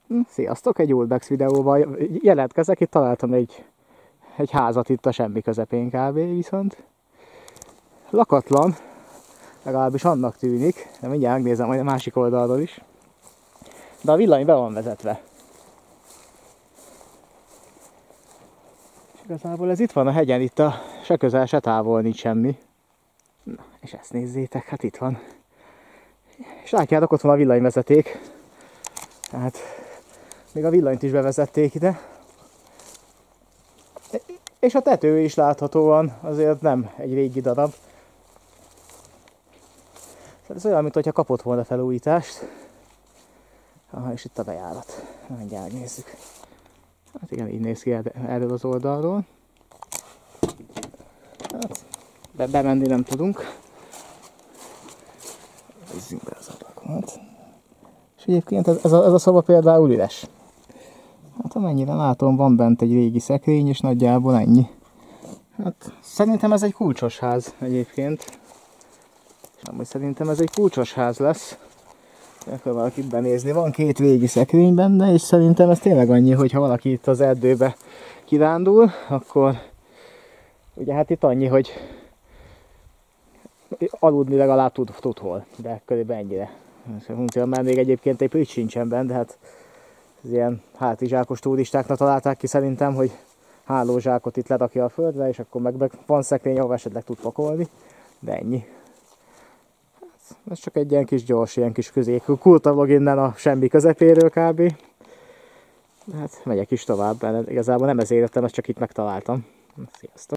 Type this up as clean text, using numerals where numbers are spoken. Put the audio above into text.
Sziasztok, egy Oldbex videóval jelentkezek, itt találtam egy házat itt a semmi közepén kb. Viszont lakatlan, legalábbis annak tűnik, de mindjárt megnézem majd a másik oldalról is. De a villany be van vezetve. És igazából ez itt van a hegyen, itt a se közel, se távol nincs semmi. Na, és ezt nézzétek, hát itt van. És látjátok, ott van a villanyvezeték. Tehát még a villanyt is bevezették ide. És a tető is láthatóan azért nem egy régi darab. Ez olyan, mintha kapott volna felújítást. Aha, és itt a bejárat. Mindjárt nézzük. Hát igen, így néz ki erről az oldalról. Hát, bemenni nem tudunk. Nézzünk be az ablakot. És egyébként ez a szoba például üres. Hát amennyire látom, van bent egy régi szekrény, és nagyjából ennyi. Hát szerintem ez egy kulcsos ház egyébként. És amúgy szerintem ez egy kulcsos ház lesz. Akkor valakit benézni. Van két régi szekrény benne, és szerintem ez tényleg annyi, hogy ha valaki itt az erdőbe kirándul, akkor ugye hát itt annyi, hogy aludni legalább tud hol, de körülbelül ennyire. Mert még egyébként egy plücs sincsen benne, de hát ez ilyen hátizsákos turistáknak találták ki szerintem, hogy hálózsákot itt lerakja a földre, és akkor meg van szekrény, ahol esetleg tud pakolni, de ennyi. Hát, ez csak egy ilyen kis gyors, ilyen kis kultavlog innen a semmi közepéről kb. De hát megyek is tovább, mert igazából nem ezért jöttem, ezt csak itt megtaláltam. Sziasztok!